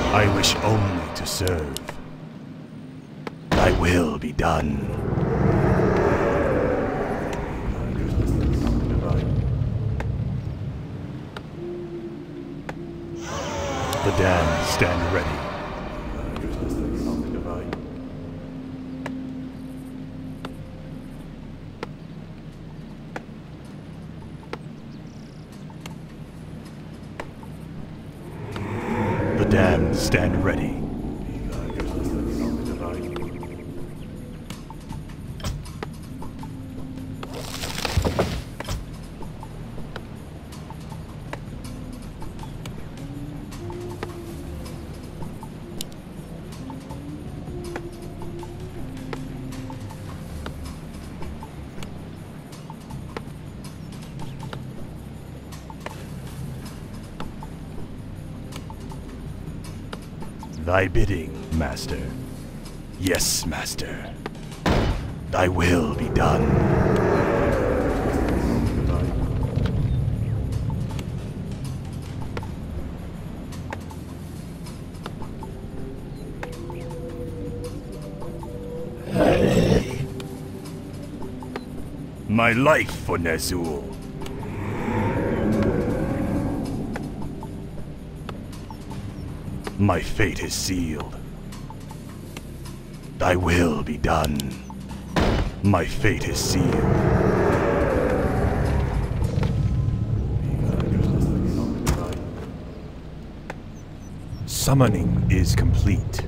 I wish only to serve. Thy will be done. The damned stand ready. The damned stand ready. Thy bidding, Master. Yes, Master. Thy will be done. My life for Ner'zhul. My fate is sealed. Thy will be done. My fate is sealed. Summoning is complete.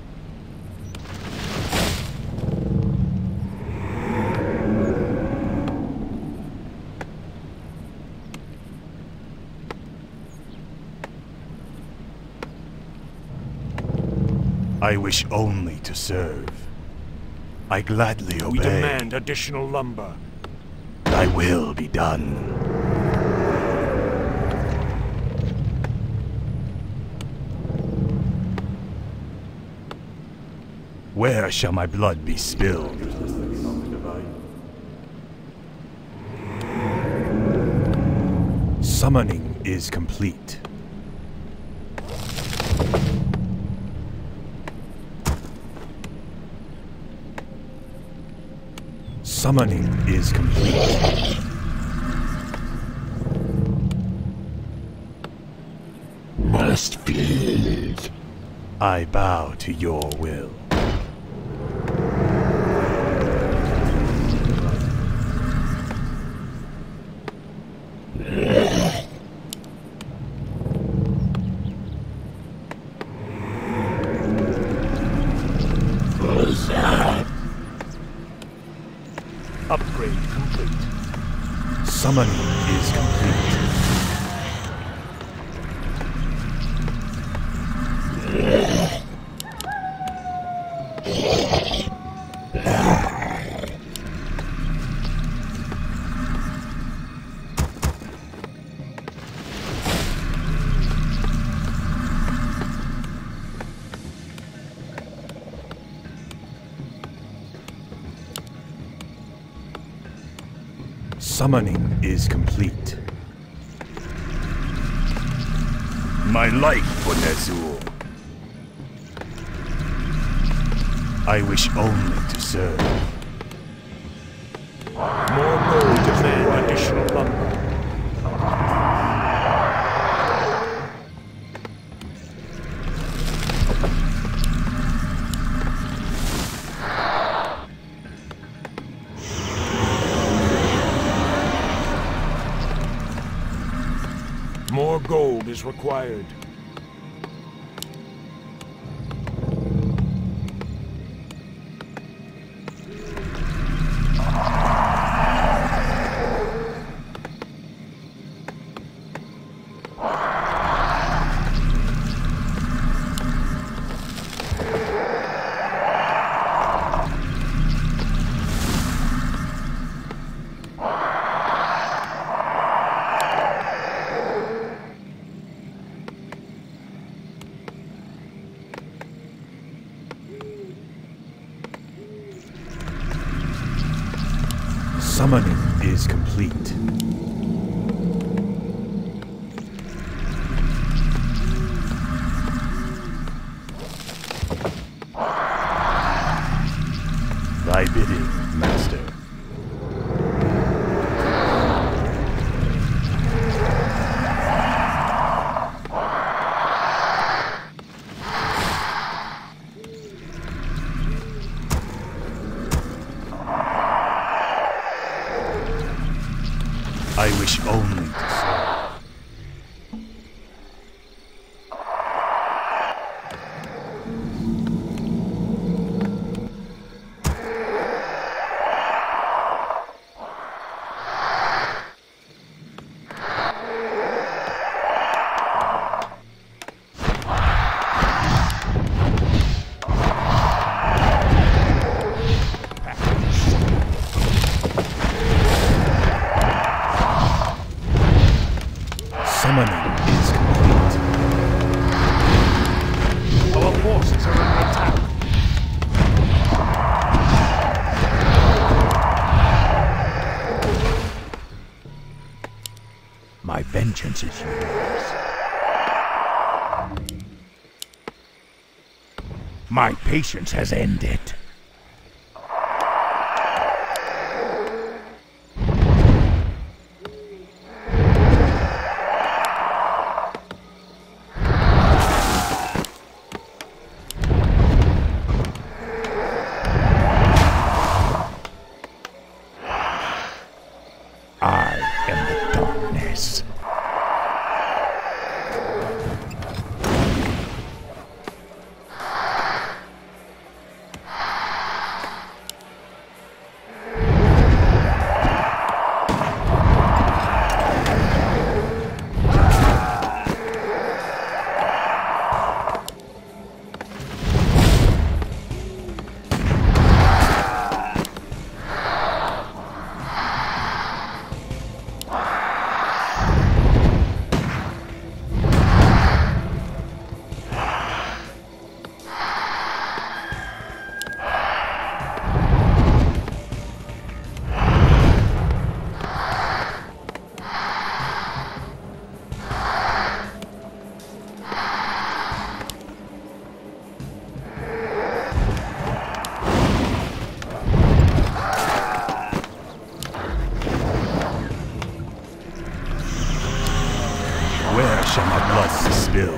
I wish only to serve. I gladly obey. We demand additional lumber. Thy will be done. Where shall my blood be spilled? Summoning is complete. Summoning is complete. Must be. I bow to your will. Upgrade complete. Summoning is complete. Summoning is complete. My life for Ner'zhul. I wish only to serve. More gold demand additional lumber. More gold is required. Summoning is complete. Master. I wish only to serve. Summoning is complete. Our forces are under attack. My vengeance is yours. My patience has ended. I am the darkness. Where shall my blood spill?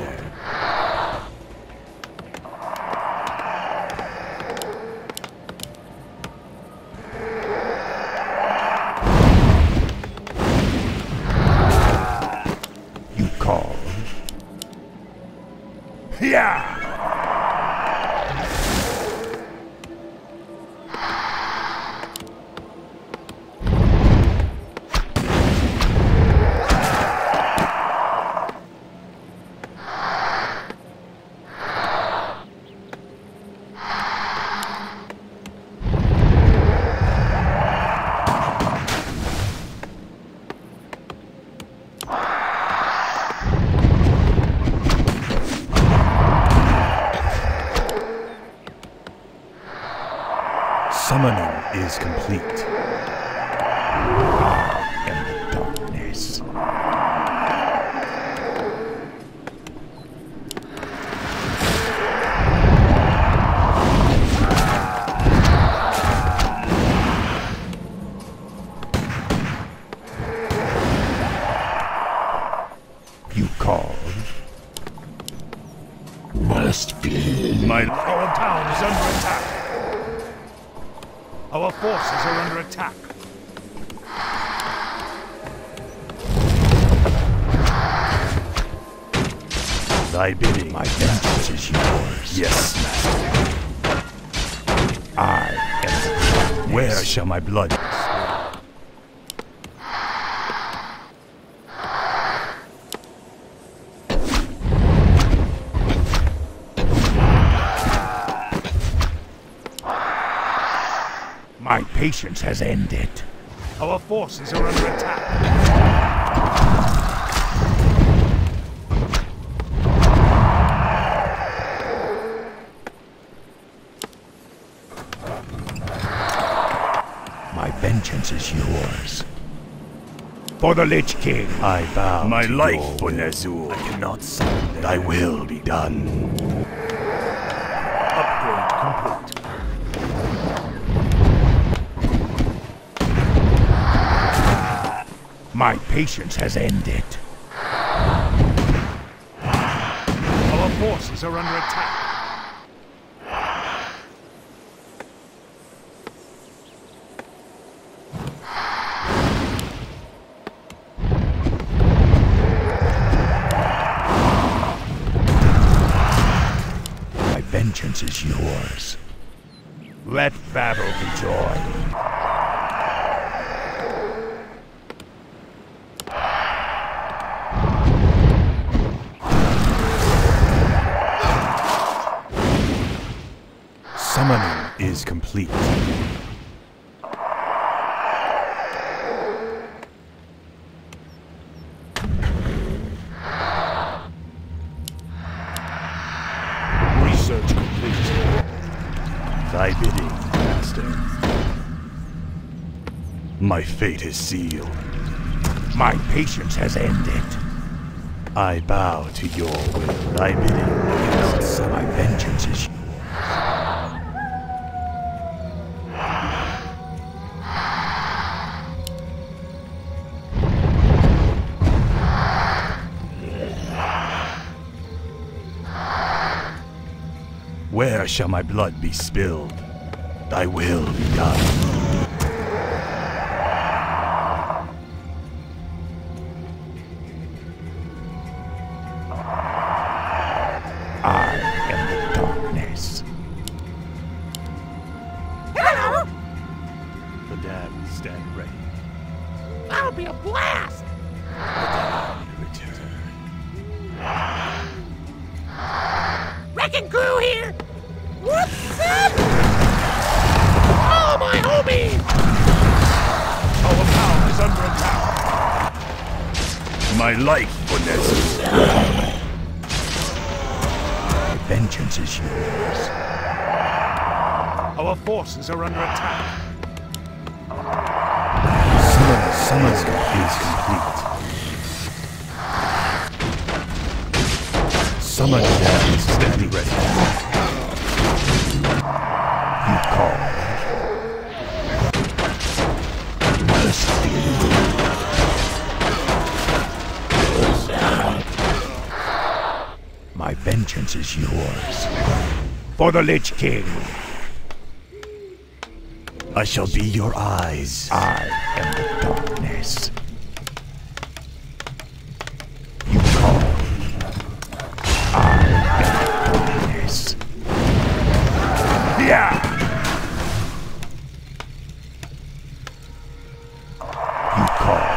You call. Yeah! Summoning is complete. I am the darkness. You call. Must be. Our town is under attack. Our forces are under attack. Thy bidding. My vengeance is yours. Yes, Master. I am the darkness. Where shall my blood spill? My patience has ended. Our forces are under attack. My vengeance is yours. For the Lich King. I bow My to life your for will. Ner'zhul. I cannot surrender. Thy will be done. Upgrade complete. My patience has ended. Our forces are under attack. My vengeance is yours. Let battle be joy. Summoning is complete. Research complete. Thy bidding, Master. My fate is sealed. My patience has ended. I bow to your will. Thy bidding, Master. My vengeance is yours. Where shall my blood be spilled? Thy will be done. I am the darkness. Hello! The damned stand ready. That'll be a blast! Return. Wrecking crew here! What's up? Oh, my homie! Our town is under attack. My life for Nessus. My vengeance is yours. Our forces are under attack. Summoning is complete. Summon is standing ready. You call. My vengeance is yours. For the Lich King. I shall be your eyes. I am the darkness. You call. I am the darkness. Yeah! You call.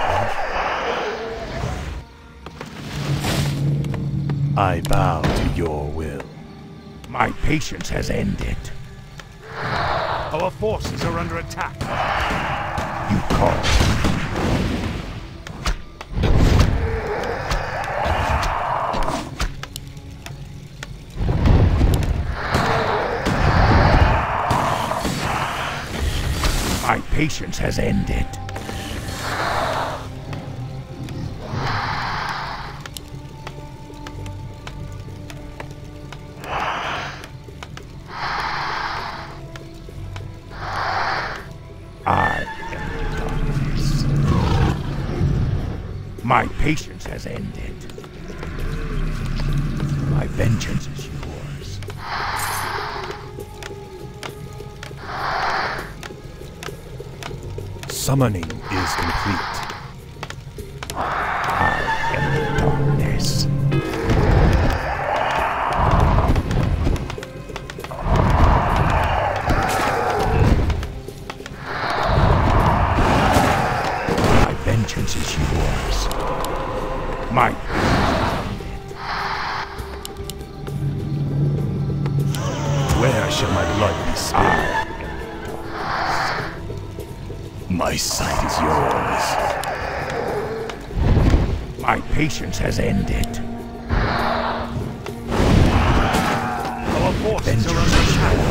I bow to your will. My patience has ended. Our forces are under attack. You call. My patience has ended. I am the darkness. My patience has ended. My vengeance is yours. Summoning is complete. I am the darkness. My vengeance is yours. My Where shall my blood be spilled? My sight is yours. My patience has ended. Our forces are Vengeance under is attack.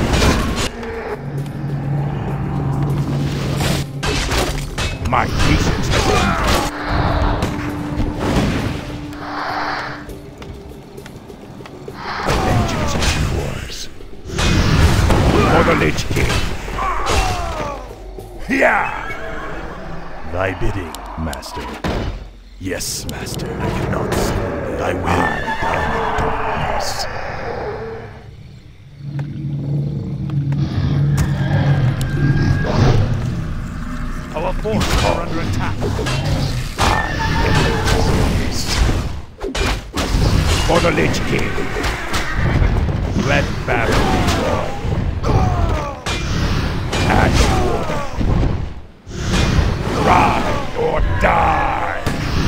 yours. My patience has ended. My vengeance is yours. For the Lich King. Yeah! Thy bidding, Master. Yes, Master. I cannot stand it. I will. Darkness. Our forces are under attack. For the Lich King. Let battle be won. As you order. Ride or die.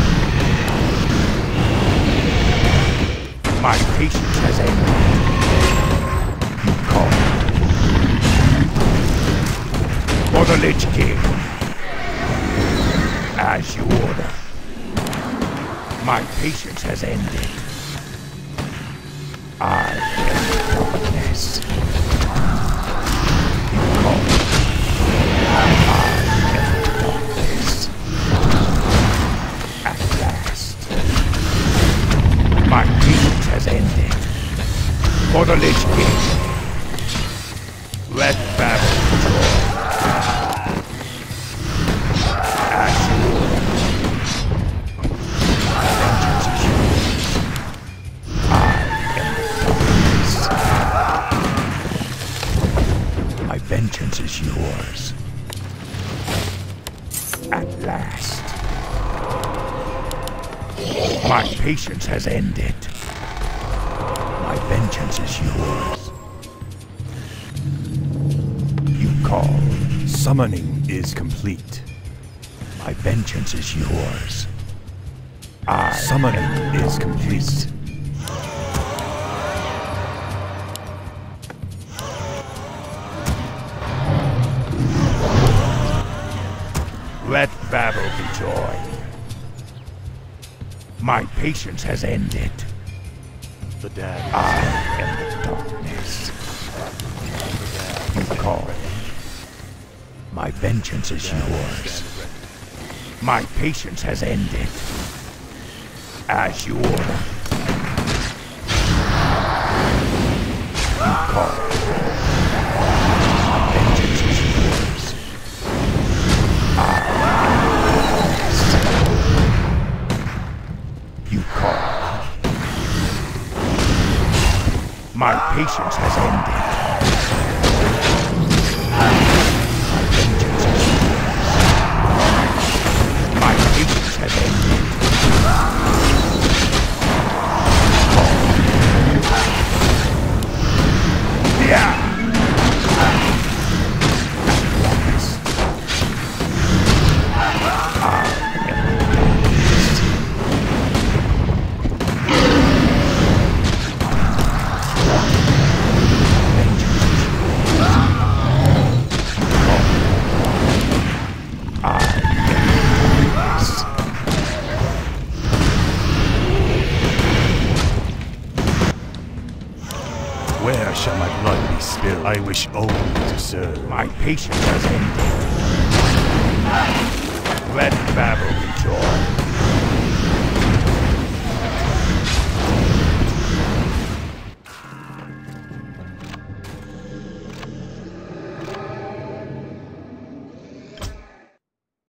My patience has ended. You call. For the Lich King. As you order. My patience has ended. I am darkness. You call. I am darkness. At last. My patience has ended. For the Lich King. Let battle join. As you order. Vengeance is yours. My vengeance is yours. At last. My patience has ended. My vengeance is yours. You call. Summoning is complete. My vengeance is yours. Summoning is complete. Let battle be joy. My patience has ended. The dad. I am the darkness. You call. My vengeance is yours. My patience has ended. As you order. You call. My vengeance is yours. You call. My patience has ended. My vengeance is yours. My patience has ended. Yeah! Where shall my blood be spilled? I wish only to serve. My patience has ended.